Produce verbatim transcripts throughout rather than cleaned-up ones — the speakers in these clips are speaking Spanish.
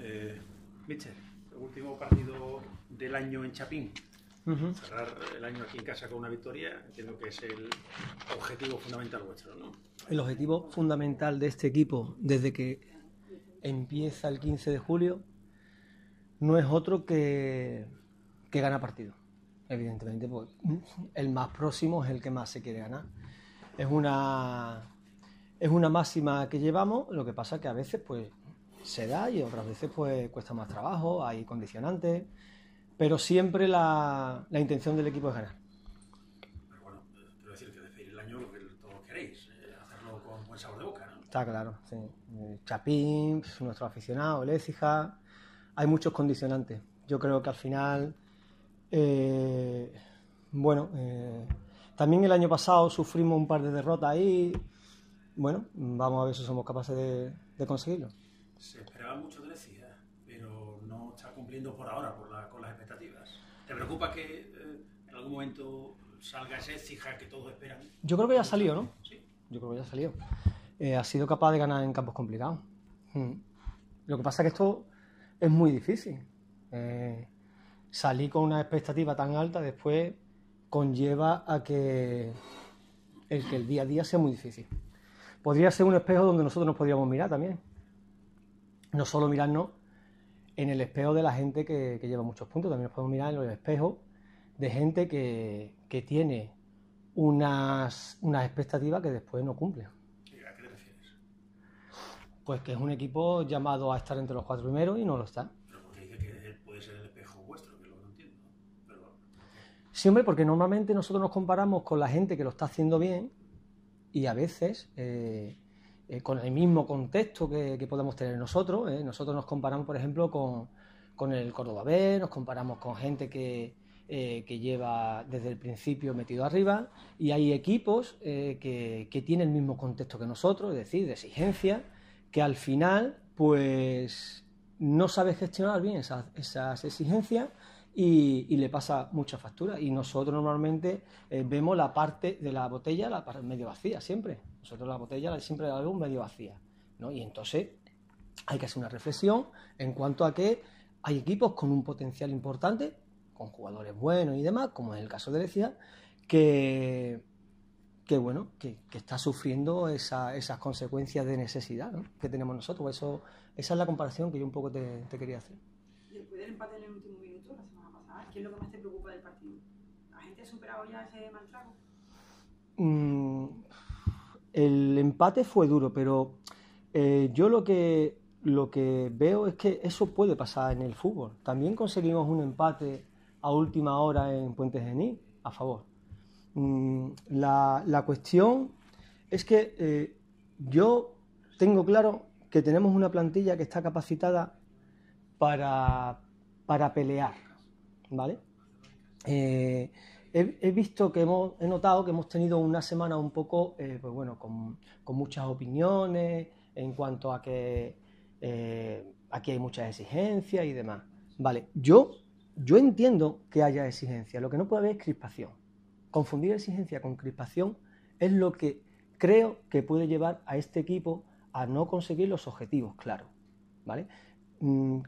Eh, Mister, el último partido del año en Chapín. Uh-huh. Cerrar el año aquí en casa con una victoria, entiendo que es el objetivo fundamental vuestro, ¿no? El objetivo fundamental de este equipo, desde que empieza el quince de julio, no es otro que, que ganar partido. Evidentemente, pues, el más próximo es el que más se quiere ganar. Es una, es una máxima que llevamos, lo que pasa que a veces pues se da y otras veces pues cuesta más trabajo, hay condicionantes, pero siempre la, la intención del equipo es ganar. Pero bueno, quiero decir que despedir el año lo que todos queréis, eh, hacerlo con buen sabor de boca, ¿no? Está claro, sí. Chapín, nuestro aficionado, el Écija, hay muchos condicionantes. Yo creo que al final, eh, bueno, eh, también el año pasado sufrimos un par de derrotas ahí. Bueno, vamos a ver si somos capaces de, de conseguirlo. Se esperaba mucho de Écija, pero no está cumpliendo por ahora por la, con las expectativas. ¿Te preocupa que eh, en algún momento salga ese Écija que todos esperan? Yo creo que ya salió, ¿no? Sí. Yo creo que ya salió. Eh, ha sido capaz de ganar en campos complicados. Hmm. Lo que pasa es que esto es muy difícil. Eh, salir con una expectativa tan alta después conlleva a que el, que el día a día sea muy difícil. Podría ser un espejo donde nosotros nos podríamos mirar también. No solo mirarnos en el espejo de la gente que, que lleva muchos puntos, también nos podemos mirar en el espejo de gente que, que tiene unas, unas expectativas que después no cumplen. ¿A qué te refieres? Pues que es un equipo llamado a estar entre los cuatro primeros y no lo está. Pero porque dice que puede ser el espejo vuestro, que es lo que no entiendo. Pero... Sí, hombre, porque normalmente nosotros nos comparamos con la gente que lo está haciendo bien y a veces eh, eh, con el mismo contexto que, que podemos tener nosotros. Eh. Nosotros nos comparamos, por ejemplo, con, con el Córdoba B, nos comparamos con gente que, eh, que lleva desde el principio metido arriba, y hay equipos eh, que, que tienen el mismo contexto que nosotros, es decir, de exigencia, que al final pues no sabe gestionar bien esas, esas exigencias y, y le pasa mucha factura. Y nosotros normalmente eh, vemos la parte de la botella la parte medio vacía siempre. Nosotros la botella siempre la vemos medio vacía, ¿no? Y entonces hay que hacer una reflexión en cuanto a que hay equipos con un potencial importante, con jugadores buenos y demás, como es el caso de Écija, que... que bueno, que, que está sufriendo esa, esas consecuencias de necesidad, ¿no?, que tenemos nosotros. Eso, esa es la comparación que yo un poco te, te quería hacer. Después del empate en el último minuto, la semana pasada, ¿qué es lo que más te preocupa del partido? ¿La gente ha superado ya ese mal trago? Mm, el empate fue duro, pero eh, yo lo que, lo que veo es que eso puede pasar en el fútbol. También conseguimos un empate a última hora en Puente Genil, a favor. La, la cuestión es que eh, yo tengo claro que tenemos una plantilla que está capacitada para, para pelear, ¿vale? Eh, he, he visto que hemos, he notado que hemos tenido una semana un poco, eh, pues bueno, con, con muchas opiniones en cuanto a que eh, aquí hay muchas exigencias y demás. Vale, yo, yo entiendo que haya exigencia, lo que no puede haber es crispación. Confundir exigencia con crispación es lo que creo que puede llevar a este equipo a no conseguir los objetivos claros, ¿vale? Mm,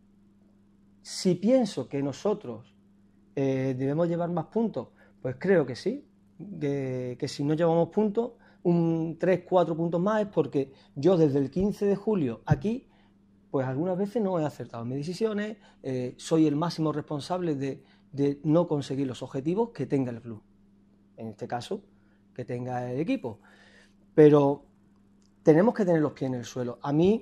si pienso que nosotros eh, debemos llevar más puntos, pues creo que sí, que, que si no llevamos puntos, un tres, cuatro puntos más, es porque yo desde el quince de julio aquí, pues algunas veces no he acertado en mis decisiones, eh, soy el máximo responsable de, de no conseguir los objetivos que tenga el club. En este caso, que tenga el equipo. Pero tenemos que tener los pies en el suelo. A mí,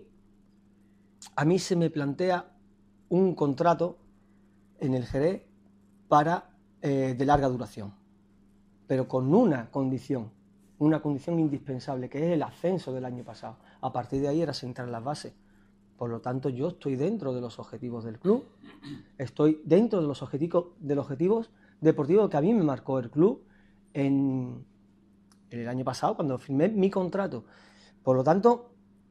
a mí se me plantea un contrato en el Jerez para, eh, de larga duración, pero con una condición, una condición indispensable, que es el ascenso del año pasado. A partir de ahí era sentar las bases. Por lo tanto, yo estoy dentro de los objetivos del club, estoy dentro de los objetivos, de los objetivos deportivos que a mí me marcó el club En, en el año pasado, cuando firmé mi contrato. Por lo tanto,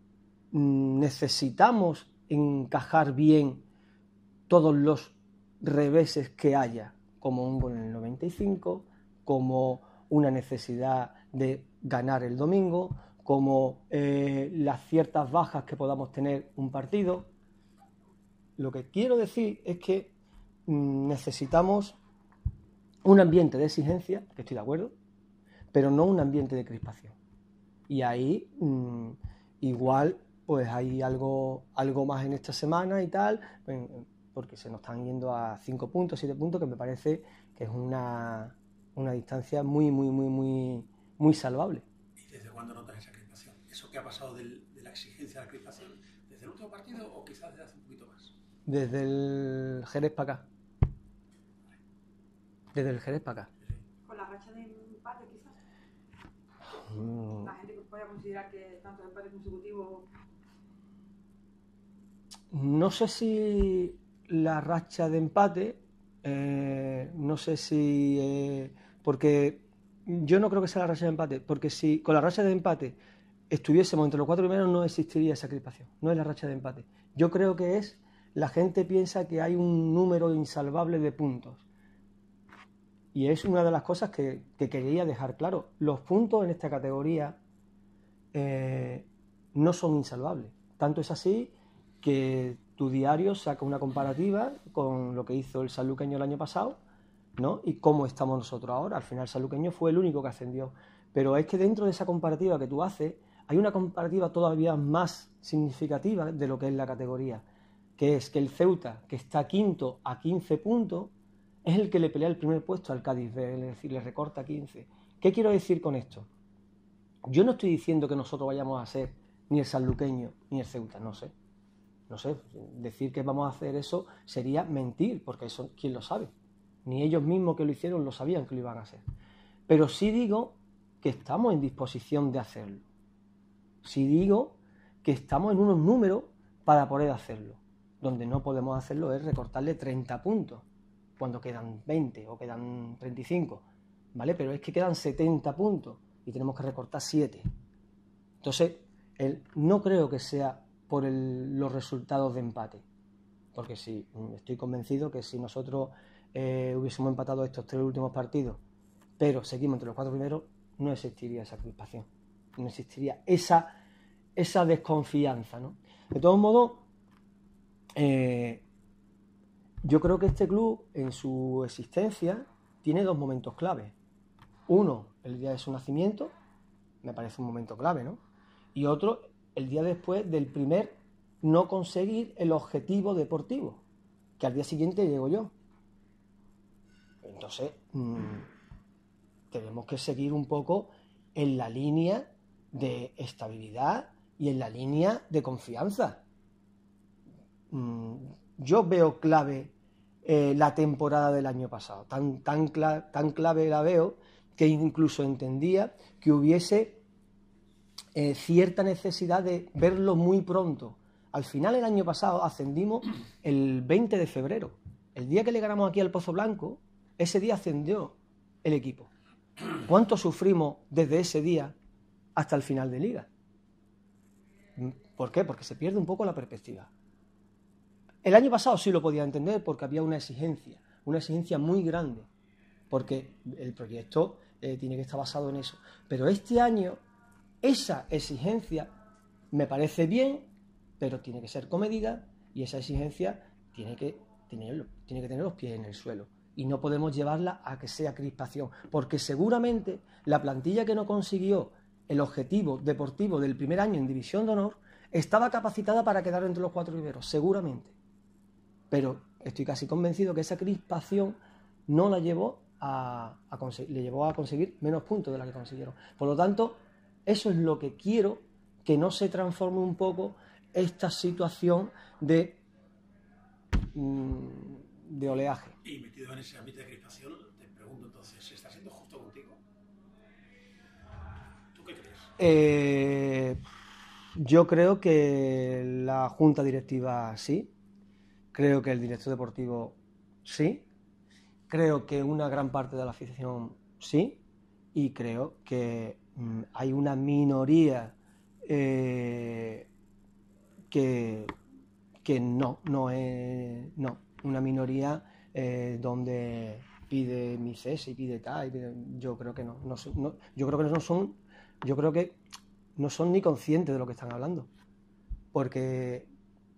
necesitamos encajar bien todos los reveses que haya, como un gol en el noventa y cinco, como una necesidad de ganar el domingo, como eh, las ciertas bajas que podamos tener un partido. lo que quiero decir es que mm, necesitamos un ambiente de exigencia, que estoy de acuerdo, pero no un ambiente de crispación. Y ahí mmm, igual pues hay algo, algo más en esta semana y tal, porque se nos están yendo a cinco puntos, siete puntos, que me parece que es una, una distancia muy, muy, muy, muy, muy salvable. ¿Y desde cuándo notas esa crispación? ¿Eso que ha pasado del, de la exigencia a la crispación? ¿Desde el último partido o quizás desde hace un poquito más? Desde el Jerez para acá. Desde el Jerez para acá. Con la racha de empate, quizás. Mm. La gente puede considerar que tantos empates consecutivos. No sé si la racha de empate, eh, no sé si... Eh, porque yo no creo que sea la racha de empate, porque si con la racha de empate estuviésemos entre los cuatro primeros no existiría esa crispación, no es la racha de empate. Yo creo que es, la gente piensa que hay un número insalvable de puntos. Y es una de las cosas que, que quería dejar claro. Los puntos en esta categoría eh, no son insalvables. Tanto es así que tu diario saca una comparativa con lo que hizo el sanluqueño el año pasado, ¿no? Y cómo estamos nosotros ahora. Al final el sanluqueño fue el único que ascendió. Pero es que dentro de esa comparativa que tú haces, hay una comparativa todavía más significativa de lo que es la categoría, que es que el Ceuta, que está quinto a quince puntos, es el que le pelea el primer puesto al Cádiz, es decir, le recorta quince. ¿Qué quiero decir con esto? Yo no estoy diciendo que nosotros vayamos a ser ni el sanluqueño ni el Ceuta, no sé. No sé, decir que vamos a hacer eso sería mentir, porque eso, ¿quién lo sabe? Ni ellos mismos que lo hicieron lo sabían que lo iban a hacer. Pero sí digo que estamos en disposición de hacerlo. Sí digo que estamos en unos números para poder hacerlo. Donde no podemos hacerlo es recortarle treinta puntos, cuando quedan veinte o quedan treinta y cinco, ¿vale? Pero es que quedan setenta puntos y tenemos que recortar siete. Entonces, el, no creo que sea por el, los resultados de empate, porque sí, estoy convencido que si nosotros eh, hubiésemos empatado estos tres últimos partidos, pero seguimos entre los cuatro primeros, no existiría esa crispación, no existiría esa, esa desconfianza, ¿no? De todos modos, eh, yo creo que este club en su existencia tiene dos momentos clave. Uno, el día de su nacimiento, me parece un momento clave, ¿no? Y otro, el día después del primer no conseguir el objetivo deportivo, que al día siguiente llego yo. Entonces, mmm, tenemos que seguir un poco en la línea de estabilidad y en la línea de confianza. Mm, yo veo clave eh, la temporada del año pasado, tan, tan, cla- tan clave la veo que incluso entendía que hubiese eh, cierta necesidad de verlo muy pronto. Al final el año pasado ascendimos el veinte de febrero. El día que le ganamos aquí al Pozo Blanco, ese día ascendió el equipo. ¿Cuánto sufrimos desde ese día hasta el final de liga? ¿Por qué? Porque se pierde un poco la perspectiva. El año pasado sí lo podía entender porque había una exigencia, una exigencia muy grande, porque el proyecto eh, tiene que estar basado en eso. Pero este año esa exigencia me parece bien, pero tiene que ser comedida y esa exigencia tiene que tener, tiene que tener los pies en el suelo. Y no podemos llevarla a que sea crispación, porque seguramente la plantilla que no consiguió el objetivo deportivo del primer año en División de Honor estaba capacitada para quedar entre los cuatro primeros, seguramente. Pero estoy casi convencido que esa crispación no la llevó a, a conseguir, le llevó a conseguir menos puntos de la que consiguieron. Por lo tanto, eso es lo que quiero, que no se transforme un poco esta situación de, de oleaje. Y metido en ese ámbito de crispación, te pregunto entonces, ¿se está siendo justo contigo? ¿Tú qué crees? Eh, yo creo que la junta directiva sí, creo que el director deportivo sí, creo que una gran parte de la afición sí, y creo que mm, hay una minoría eh, que, que no, no es, no, una minoría eh, donde pide mi cese y pide tal, y pide, yo creo que no, no, no, yo creo que no son, yo creo que no son ni conscientes de lo que están hablando, porque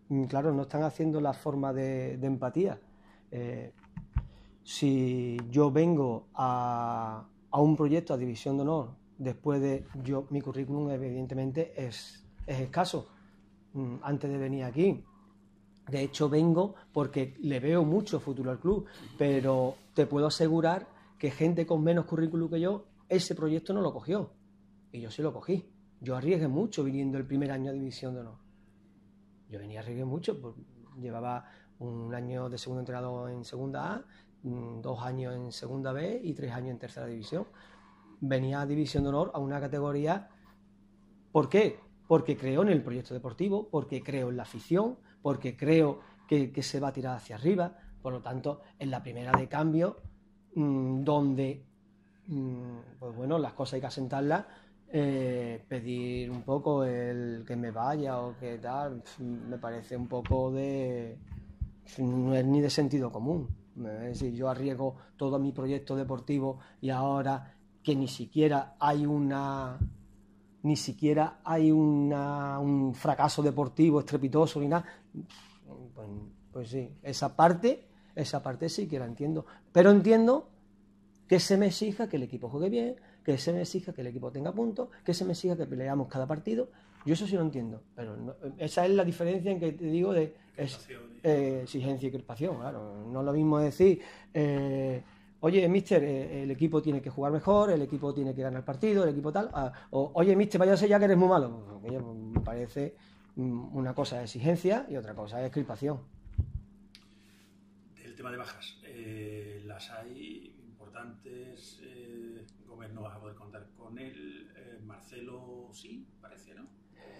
claro, no están haciendo la forma de, de empatía. Eh, si yo vengo a, a un proyecto a División de Honor, después de yo, mi currículum evidentemente es, es escaso antes de venir aquí. De hecho vengo porque le veo mucho futuro al club, pero te puedo asegurar que gente con menos currículum que yo, ese proyecto no lo cogió. Y yo sí lo cogí. Yo arriesgué mucho viniendo el primer año a División de Honor. Yo venía arriesgué mucho, pues, llevaba un año de segundo entrenador en Segunda A, dos años en Segunda B y tres años en Tercera División. Venía a División de Honor a una categoría. ¿Por qué? Porque creo en el proyecto deportivo, porque creo en la afición, porque creo que, que se va a tirar hacia arriba. Por lo tanto, en la primera de cambio, mmm, donde mmm, pues bueno, las cosas hay que asentarlas, eh, pedir un poco el que me vaya o que tal, me parece un poco de... no es ni de sentido común. Es decir, yo arriesgo todo mi proyecto deportivo y ahora que ni siquiera hay una... ni siquiera hay una, un fracaso deportivo estrepitoso ni nada, pues, pues sí, esa parte, esa parte sí que la entiendo, pero entiendo que se me exija que el equipo juegue bien, que se me exija que el equipo tenga puntos, que se me exija que peleamos cada partido, yo eso sí lo entiendo, pero no, esa es la diferencia en que te digo de es, eh, exigencia y crispación, claro, no es lo mismo decir... Eh, oye, mister, eh, el equipo tiene que jugar mejor, el equipo tiene que ganar el partido, el equipo tal. Ah, o, oye, mister, váyase ya que eres muy malo. Oye, pues, me parece mm, una cosa de exigencia y otra cosa de crispación. El tema de bajas, eh, las hay importantes. Eh, Gómez no vas a poder contar con él. Eh, Marcelo sí, parece, ¿no?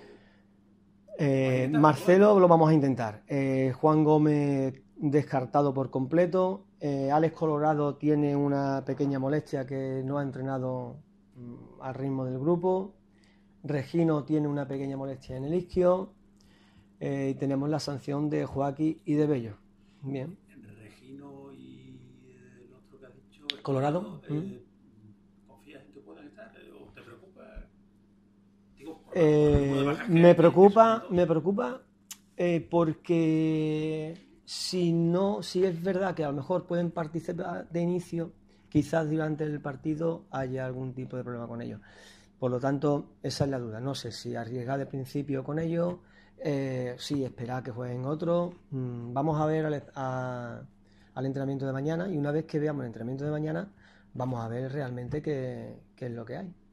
Eh, Marcelo lo vamos a intentar. Eh, Juan Gómez descartado por completo. Eh, Alex Colorado tiene una pequeña molestia que no ha entrenado mm, al ritmo del grupo. Regino tiene una pequeña molestia en el isquio. Eh, y tenemos la sanción de Joaquín y de Bello. Bien. Regino y el otro que has dicho. Colorado. Eh, ¿Mm? ¿Confías en que puedan estar o te preocupa? Digo, por eh, la, por me preocupa, me preocupa eh, porque si no, si es verdad que a lo mejor pueden participar de inicio, quizás durante el partido haya algún tipo de problema con ellos. Por lo tanto, esa es la duda. No sé si arriesgar de principio con ellos, eh, si esperar que jueguen otro. Mm, vamos a ver al, a, al entrenamiento de mañana y una vez que veamos el entrenamiento de mañana, vamos a ver realmente qué, qué es lo que hay.